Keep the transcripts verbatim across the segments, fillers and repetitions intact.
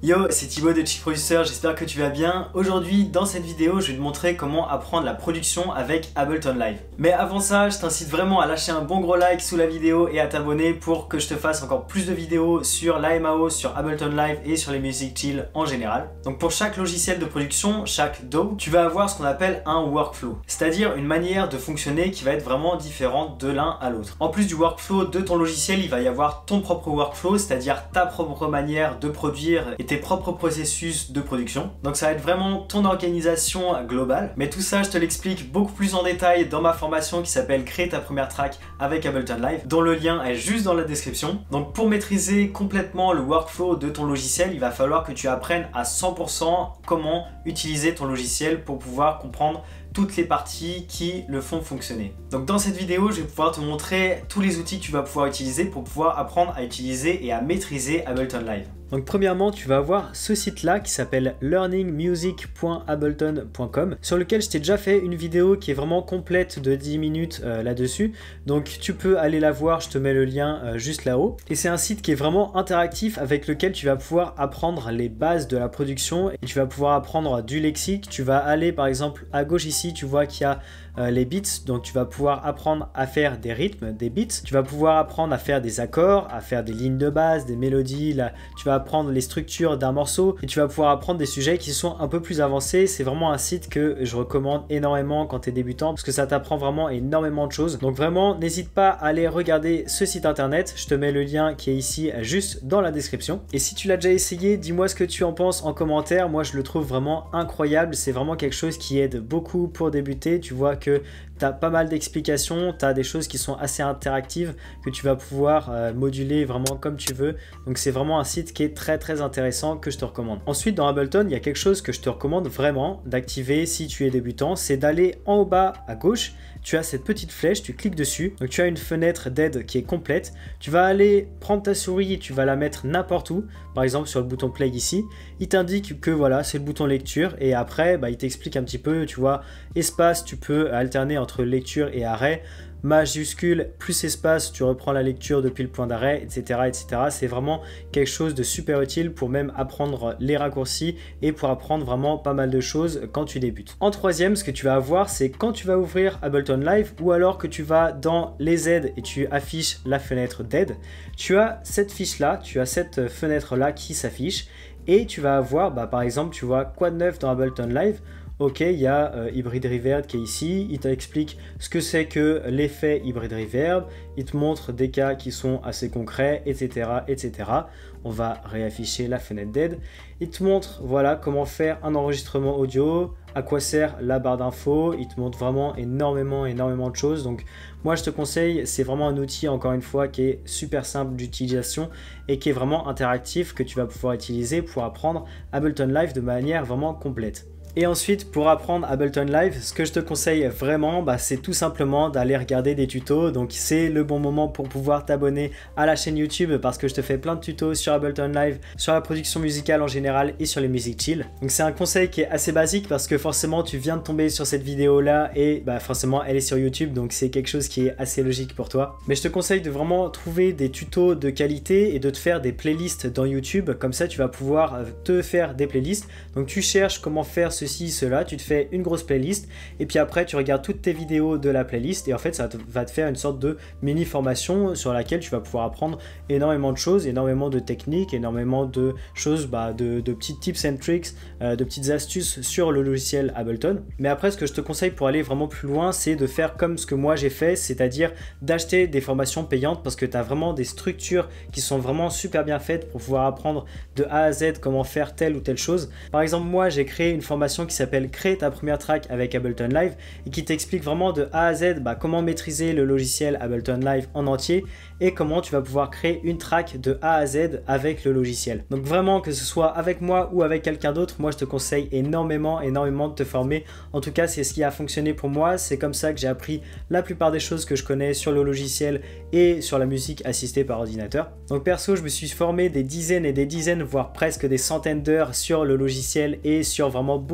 Yo, c'est Thibaut de Chic Producer, j'espère que tu vas bien. Aujourd'hui, dans cette vidéo, je vais te montrer comment apprendre la production avec Ableton Live. Mais avant ça, je t'incite vraiment à lâcher un bon gros like sous la vidéo et à t'abonner pour que je te fasse encore plus de vidéos sur l'A M A O, sur Ableton Live et sur les musiques chill en général. Donc pour chaque logiciel de production, chaque D A W, tu vas avoir ce qu'on appelle un workflow, c'est-à-dire une manière de fonctionner qui va être vraiment différente de l'un à l'autre. En plus du workflow de ton logiciel, il va y avoir ton propre workflow, c'est-à-dire ta propre manière de produire et tes propres processus de production. Donc ça va être vraiment ton organisation globale. Mais tout ça, je te l'explique beaucoup plus en détail dans ma formation qui s'appelle Créer ta première track avec Ableton Live, dont le lien est juste dans la description. Donc pour maîtriser complètement le workflow de ton logiciel, il va falloir que tu apprennes à cent pour cent comment utiliser ton logiciel pour pouvoir comprendre toutes les parties qui le font fonctionner. Donc dans cette vidéo, je vais pouvoir te montrer tous les outils que tu vas pouvoir utiliser pour pouvoir apprendre à utiliser et à maîtriser Ableton Live. Donc premièrement, tu vas avoir ce site-là qui s'appelle learning music point ableton point com, sur lequel je t'ai déjà fait une vidéo qui est vraiment complète de dix minutes euh, là-dessus. Donc tu peux aller la voir, je te mets le lien euh, juste là-haut. Et c'est un site qui est vraiment interactif avec lequel tu vas pouvoir apprendre les bases de la production et tu vas pouvoir apprendre du lexique. Tu vas aller par exemple à gauche ici, tu vois qu'il y a euh, les beats, donc tu vas pouvoir apprendre à faire des rythmes, des beats. Tu vas pouvoir apprendre à faire des accords, à faire des lignes de base, des mélodies. Là, tu vas apprendre les structures d'un morceau et tu vas pouvoir apprendre des sujets qui sont un peu plus avancés. C'est vraiment un site que je recommande énormément quand tu es débutant parce que ça t'apprend vraiment énormément de choses. Donc vraiment, n'hésite pas à aller regarder ce site internet. Je te mets le lien qui est ici juste dans la description. Et si tu l'as déjà essayé, dis-moi ce que tu en penses en commentaire. Moi, je le trouve vraiment incroyable. C'est vraiment quelque chose qui aide beaucoup pour débuter. Tu vois que tu as pas mal d'explications, tu as des choses qui sont assez interactives que tu vas pouvoir euh, moduler vraiment comme tu veux. Donc c'est vraiment un site qui est très très intéressant que je te recommande. Ensuite dans Ableton, il y a quelque chose que je te recommande vraiment d'activer si tu es débutant, c'est d'aller en haut bas à gauche. Tu as cette petite flèche, tu cliques dessus, donc tu as une fenêtre d'aide qui est complète. Tu vas aller prendre ta souris et tu vas la mettre n'importe où, par exemple sur le bouton play ici. Il t'indique que voilà, c'est le bouton lecture et après bah, il t'explique un petit peu, tu vois, espace, tu peux alterner entre lecture et arrêt. Majuscule plus espace, tu reprends la lecture depuis le point d'arrêt, et cetera et cetera. C'est vraiment quelque chose de super utile pour même apprendre les raccourcis et pour apprendre vraiment pas mal de choses quand tu débutes. En troisième, ce que tu vas avoir, c'est quand tu vas ouvrir Ableton Live ou alors que tu vas dans les aides et tu affiches la fenêtre d'aide, tu as cette fiche-là, tu as cette fenêtre-là qui s'affiche et tu vas avoir, bah, par exemple, tu vois quoi de neuf dans Ableton Live. Ok, il y a euh, Hybrid Reverb qui est ici, il t'explique ce que c'est que l'effet Hybrid Reverb, il te montre des cas qui sont assez concrets, et cetera et cetera. On va réafficher la fenêtre d'aide. Il te montre voilà, comment faire un enregistrement audio, à quoi sert la barre d'infos, il te montre vraiment énormément, énormément de choses. Donc moi je te conseille, c'est vraiment un outil encore une fois qui est super simple d'utilisation et qui est vraiment interactif que tu vas pouvoir utiliser pour apprendre Ableton Live de manière vraiment complète. Et ensuite, pour apprendre Ableton Live, ce que je te conseille vraiment, bah, c'est tout simplement d'aller regarder des tutos. Donc c'est le bon moment pour pouvoir t'abonner à la chaîne YouTube parce que je te fais plein de tutos sur Ableton Live, sur la production musicale en général et sur les musiques chill. Donc c'est un conseil qui est assez basique parce que forcément tu viens de tomber sur cette vidéo là et bah, forcément elle est sur YouTube, donc c'est quelque chose qui est assez logique pour toi. Mais je te conseille de vraiment trouver des tutos de qualité et de te faire des playlists dans YouTube. Comme ça tu vas pouvoir te faire des playlists. Donc tu cherches comment faire ce ceci, cela, tu te fais une grosse playlist et puis après tu regardes toutes tes vidéos de la playlist et en fait ça te, va te faire une sorte de mini formation sur laquelle tu vas pouvoir apprendre énormément de choses, énormément de techniques, énormément de choses, bah, de, de petits tips and tricks, euh, de petites astuces sur le logiciel Ableton. Mais après ce que je te conseille pour aller vraiment plus loin, c'est de faire comme ce que moi j'ai fait, c'est-à-dire d'acheter des formations payantes parce que tu as vraiment des structures qui sont vraiment super bien faites pour pouvoir apprendre de A à Z comment faire telle ou telle chose. Par exemple moi j'ai créé une formation qui s'appelle Créer ta première track avec Ableton Live et qui t'explique vraiment de A à Z bah, comment maîtriser le logiciel Ableton Live en entier et comment tu vas pouvoir créer une track de A à Z avec le logiciel. Donc vraiment que ce soit avec moi ou avec quelqu'un d'autre, moi je te conseille énormément énormément de te former. En tout cas c'est ce qui a fonctionné pour moi, c'est comme ça que j'ai appris la plupart des choses que je connais sur le logiciel et sur la musique assistée par ordinateur. Donc perso je me suis formé des dizaines et des dizaines voire presque des centaines d'heures sur le logiciel et sur vraiment beaucoup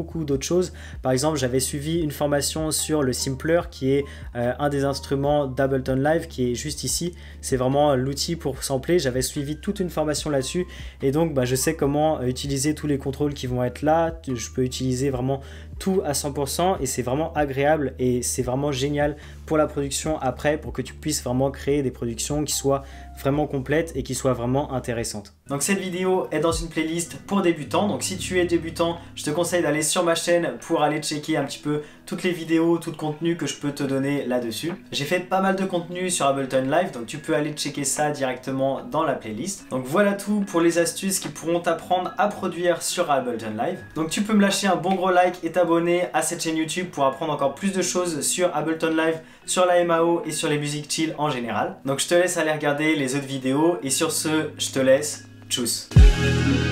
beaucoup d'autres choses. Par exemple, j'avais suivi une formation sur le Simpler qui est euh, un des instruments d'Ableton Live qui est juste ici. C'est vraiment l'outil pour sampler. J'avais suivi toute une formation là-dessus et donc bah, je sais comment utiliser tous les contrôles qui vont être là. Je peux utiliser vraiment tout à cent pour cent et c'est vraiment agréable et c'est vraiment génial pour la production après, pour que tu puisses vraiment créer des productions qui soient vraiment complètes et qui soient vraiment intéressantes. Donc cette vidéo est dans une playlist pour débutants, donc si tu es débutant, je te conseille d'aller sur ma chaîne pour aller checker un petit peu toutes les vidéos, tout le contenu que je peux te donner là-dessus. J'ai fait pas mal de contenu sur Ableton Live, donc tu peux aller checker ça directement dans la playlist. Donc voilà tout pour les astuces qui pourront t'apprendre à produire sur Ableton Live. Donc tu peux me lâcher un bon gros like et t'abonner à cette chaîne YouTube pour apprendre encore plus de choses sur Ableton Live, sur la M A O et sur les musiques chill en général. Donc je te laisse aller regarder les autres vidéos et sur ce, je te laisse. Tchuss.